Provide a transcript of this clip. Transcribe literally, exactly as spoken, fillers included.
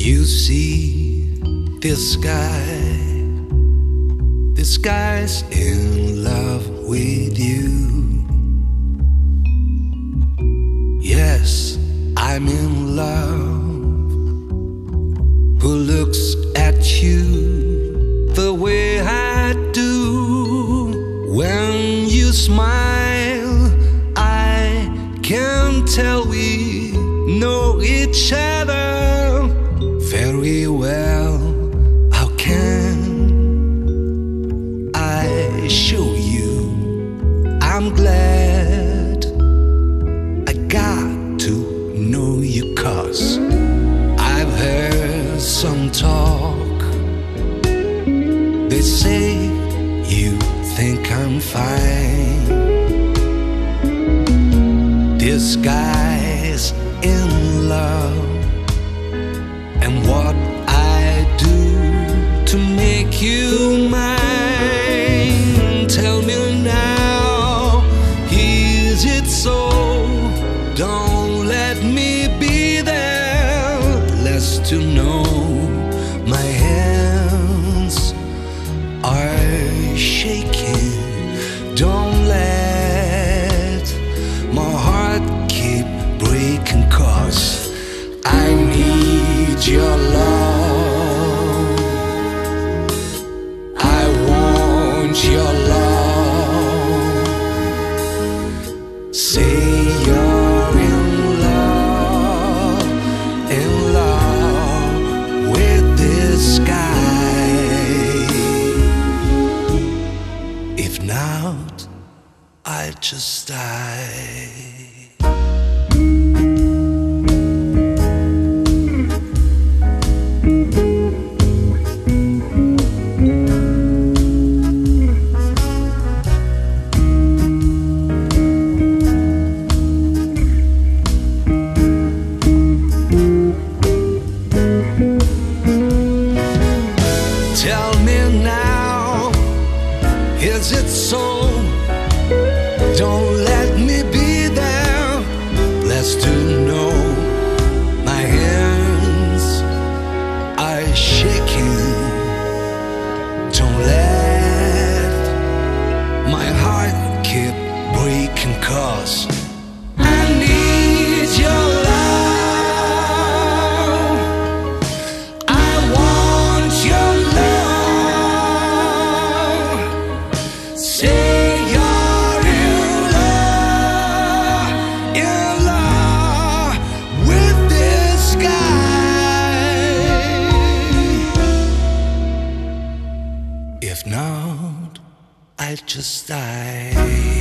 You see this guy, this guy's in love with you. Yes, I'm in love. Who looks at you the way I do? When you smile, I can tell we know each other very well. How can I show you? I'm glad I got to know you, 'cause I've heard some talk. They say you think I'm fine. This guy's in love, and what I do to make you mine? Tell me now, is it so? Don't let me be there, less to know. My hands are shaking. Don't let my heart keep breaking, 'cause I need your love. I want your love. Say you're in love, in love with this guy. If not, I'll just die. Tell me now, is it so? Don't let me be there, blessed to know. My hands are shaking. Don't let my heart keep breaking, 'cause I need your love. I want your love. Say you're in love, in love with this guy. If not, I'll just die.